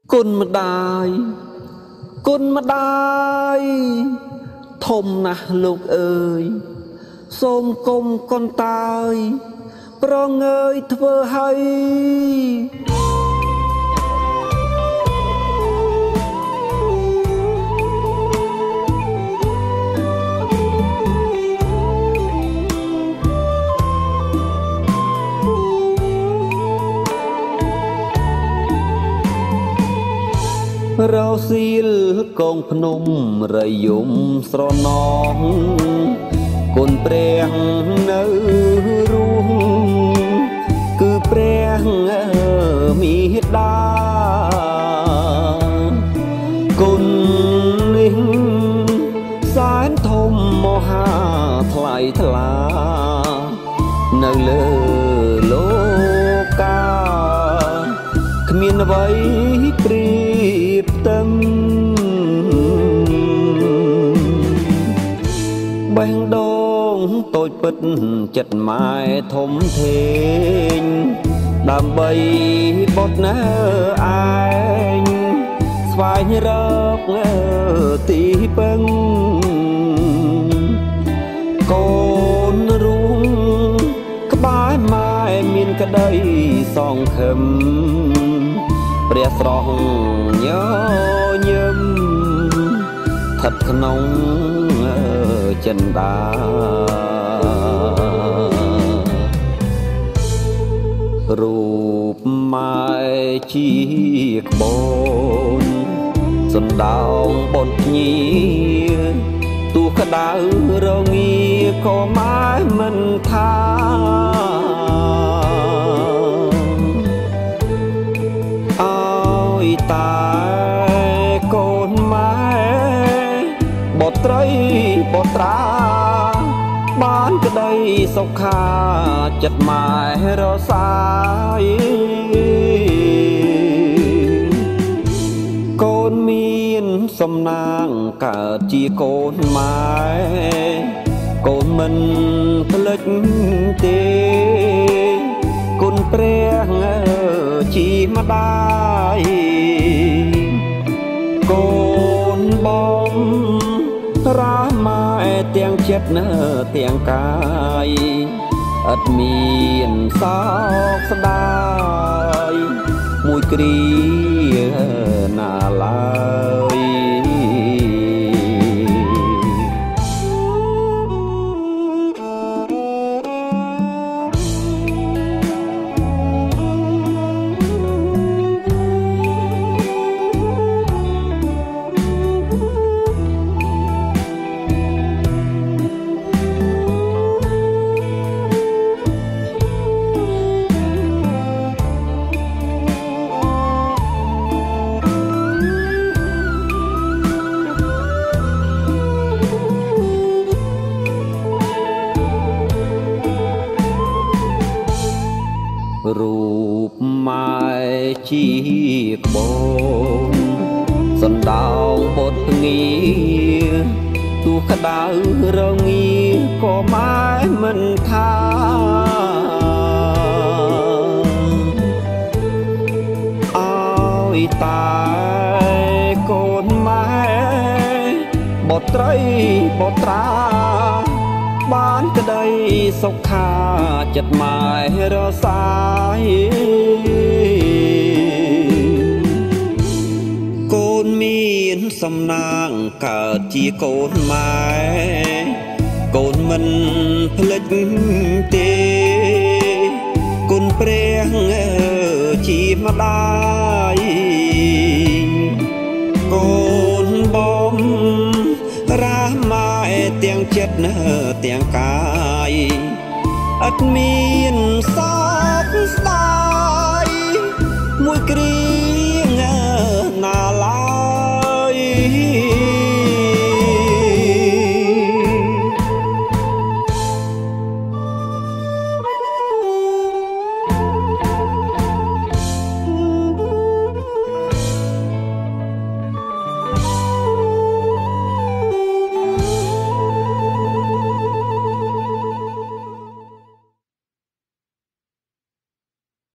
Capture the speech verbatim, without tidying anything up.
គុណម្ដាយគុណម្ដាយធំណាស់លោកអើយសូមគុំកូនតាយប្រងើយធ្វើឲ្យរោស៊ីលកងភ្នំរយំស្រណងគុណព្រះនៅរស់គឺព្រះមេដាគុណនេះសែនធំមហាថ្លៃថ្លានៅលើលោកកាគ្មានអ្វីព្រៀបទឹមបេះដូងតូចពិតចិត្តម៉ែធំធេងដើម្បីបុតណែឯងស្វែងរកទីពឹងកូនរួងក្បែរម៉ែមានក្តីសងខឹមព្រះស្រស់ញញឹមស្ថិតក្នុងចិន្តារូបម៉ែជាក្បូនសណ្ដោងបុតញីទូក្តៅរងាក៏ម៉ែមិនថាតែកូនម៉ែបុត្រីបុត្រាបានក្តីសុខាចិត្តម៉ែរសាយកូនមានសំណាងកើតជាកូនម៉ែកូនមិនភ្លេចទេគុណព្រះជាម្ដាយកូនបងរាម៉ែទាំងចិត្តនៅទាំងកាយអត់មានសោកស្ដាយមួយគ្រាណាឡើយរូបម៉ែជាក្បូនសណ្ដោងបុតងាទូក្តៅរងាក៏ម៉ែមិនថាអើយតែកូនម៉ែបុត្រីបុត្រាបានក្តីសុខាចិត្តម៉ែរសាយកូនមានសំណាងកើតជាកូនម៉ែកូនមិនភ្លេចទេគុណព្រះជាម្ដាយកូនបងរាម៉ែទាំងចិត្តនៅទាំងកាយអត់មានសោកស្ដាយមួយគ្រា